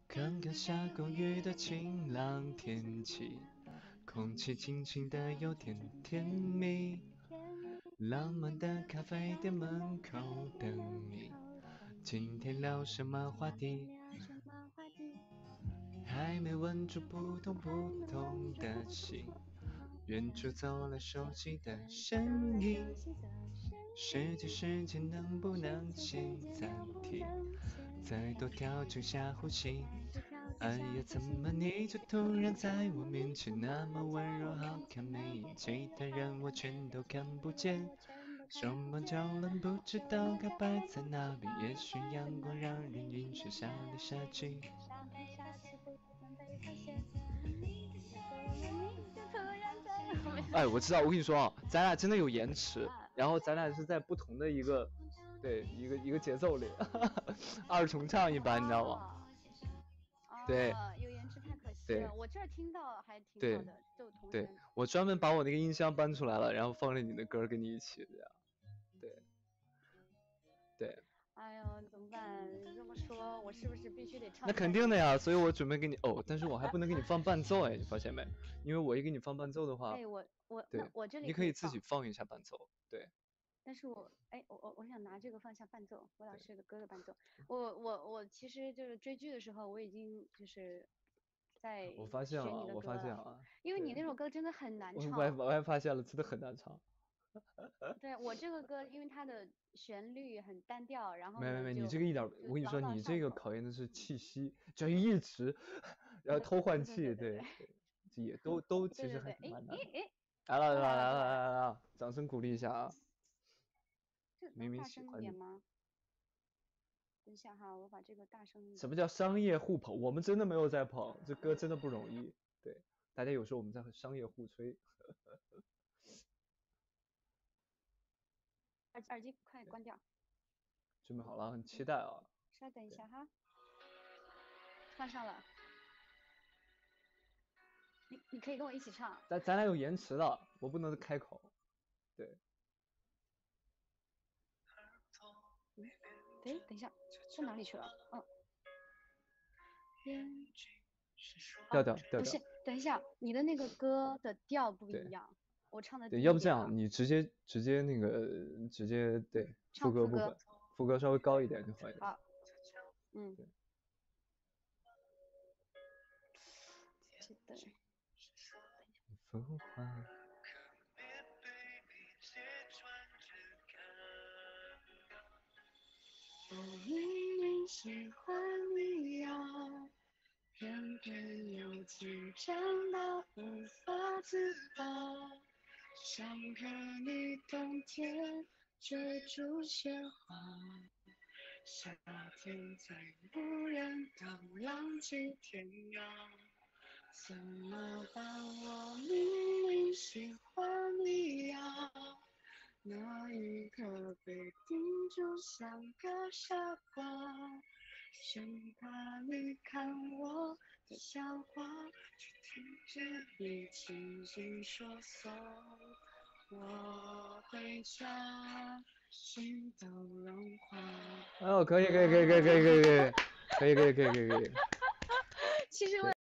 刚刚下过雨的晴朗天气，空气清新的有点甜蜜，浪漫的咖啡店门口等你。今天聊什么话题？还没问出不同的心，远处走来熟悉的声音。时间能不能先暂停？再多调整下呼吸。哎呀，怎么你就突然在我面前那么温柔好看美艳，其他人我全都看不见。手忙脚乱不知道该摆在哪边，也许阳光让人晕眩，下来下去。哎，我知道，我跟你说啊，咱俩真的有延迟，然后咱俩是在不同的一个，对，一个节奏里，二重唱一般，你知道吗？对， 有延迟太可惜对了，我这儿听到还挺对好的，就同对， 声。 我专门把我那个音箱搬出来了，然后放着你的歌跟你一起这样。对对， 哎呦，怎么办？你这么说，我是不是必须得唱？ 那肯定的呀，所以我准备给你哦，但是我还不能给你放伴奏哎，你发现没？因为我一给你放伴奏的话， 哎， 对， 那我这里你可以自放己放一下伴奏，对。 但是我想拿这个放下伴奏，我老师的歌的伴奏。我其实就是追剧的时候，我已经就是在我发现了，我学你的歌了， 发现了， 因为你对， 那首歌真的很难唱。 我还发现了，真的很难唱。 对，我这个歌，因为它的旋律很单调，然后呢没，你就这个一点，我跟你说， 朗朗你这个上口。 考验的是气息，只要一直，然后偷换气，对，这也都其实还对，哎挺蛮难的。 哎来了来了又来了， 来了又来了， 来了，掌声鼓励一下啊！ 这明明能大声一喜欢你。 点吗？等一下哈，我把这个大声一点。 什么叫商业互捧？我们真的没有在捧，这歌真的不容易。对，大家有时候我们在和商业互吹。 耳机快关掉。 准备好了，很期待啊！ 稍等一下哈，放上了。你可以跟我一起唱。 咱俩有延迟的，我不能开口。对。 哎，等一下，到哪里去了？嗯。 调， 不是，等一下，你的那个歌的调不一样，我唱的低对， 一点要不这样，你直接那个对副歌部分，副歌稍微高一点就好一点。 好，嗯。记得。 风花。 我明明喜欢你呀，偏偏又紧张到无法自拔，想和你冬天追逐鲜花，夏天再无人岛浪迹天涯，怎么办？我明明喜欢你呀，那一刻被盯住像个傻瓜，生怕你看我的笑话，却听见你轻轻说送我回家，心都融化。 哦，可以。其实我